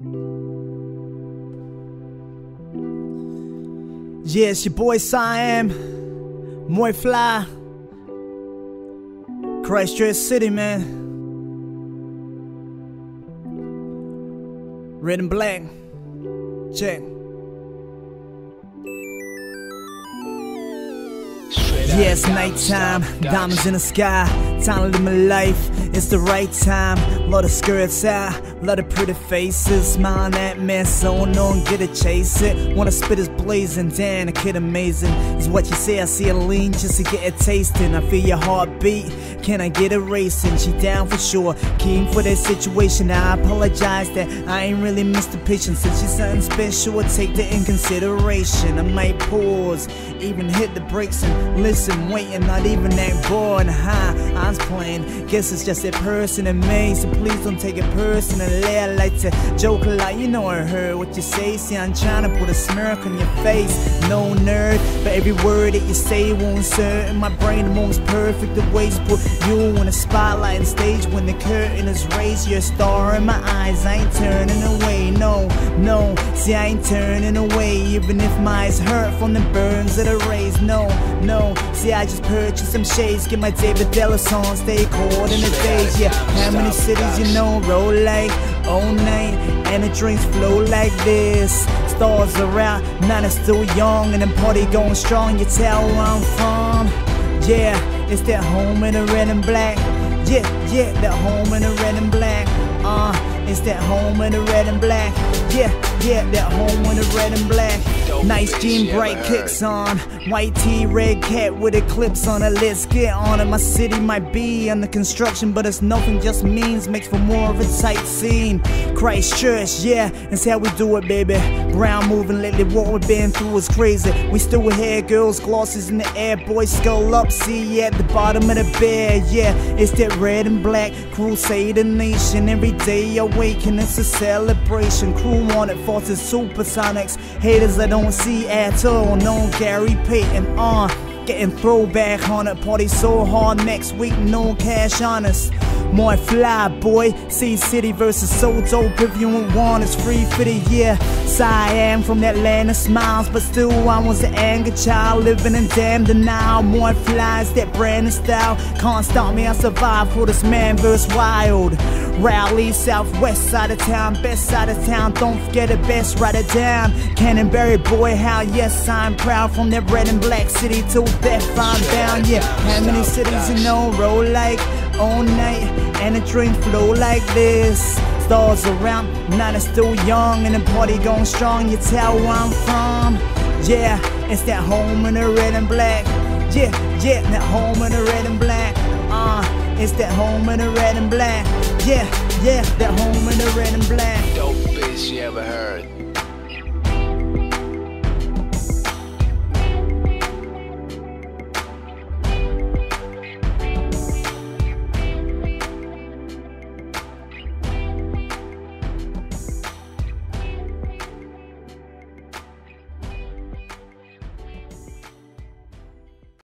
Yeah, it's your boy Siam, Moy Fly, Christchurch City, man. Red and black, check. Yeah, it's nighttime, diamonds in the sky. Time to live my life, it's the right time. Lot of skirts out, lot of pretty faces. Smiling at me, so no, get it, chase it. Wanna spit is blazing, damn, a kid amazing. Is what you say, I see a lean just to get it tasting. I feel your heartbeat, can I get it racing? She down for sure, keen for that situation. I apologize that I ain't really missed the patience. Since she's something special, I take that in consideration. I might pause, even hit the brakes and listen, waiting, not even that bored. I was playing, guess it's just that person in me. So please don't take it personally. I like to joke a lot, you know I heard what you say. See, I'm trying to put a smirk on your face. No nerd, but every word that you say won't serve. In my brain, the most perfect of ways. Put you in the spotlight and stage when the curtain is raised. You're a star in my eyes, I ain't turning away. No, no, see I ain't turning away. Even if my eyes hurt from the burns of the rays. No, no, see I just purchased some shades. Get my David Della song, stay cold in the days. Yeah, how many cities you know roll like all night, and the drinks flow like this. Stars are out, man is still young, and the party going strong. You tell where I'm from. Yeah, it's that home in the red and black. Yeah, yeah, that home in the red and black. It's that home in the red and black. Yeah, yeah, that home in the red and black. Nice jean, bright kicks on. White tee, red cat with eclipse on it. Let's get on it. My city might be under construction, but it's nothing, just means makes for more of a tight scene. Christchurch, yeah, that's how we do it, baby. Ground moving lately, what we've been through is crazy. We still here, girls, glosses in the air. Boys, skull up, see at the bottom of the bed. Yeah, it's that red and black Crusader nation. Every day awaken, it's a celebration. Crew wanted forces, supersonics. Haters I don't see at all, no Gary Payton getting throwback on it. Party so hard next week, no cash on us. More fly boy, C-City versus so dope. If you want, it's free for the year. Siam from that land of smiles, but still I was an anger child, living in damn denial. More flies, that brand and style, can't stop me, I survive for this man verse wild. Raleigh, southwest side of town, best side of town, don't forget it, best, write it down. Canterbury boy, how yes, I'm proud. From that red and black city till death I'm bound. Yeah, how many cities you know roll like all night, and the drink flow like this. Stars around, night is still young, and the party going strong. You tell where I'm from. Yeah, it's that home in the red and black. Yeah, yeah, that home in the red and black. It's that home in the red and black. Yeah, yeah, that home in the red and black. Dopest you ever heard.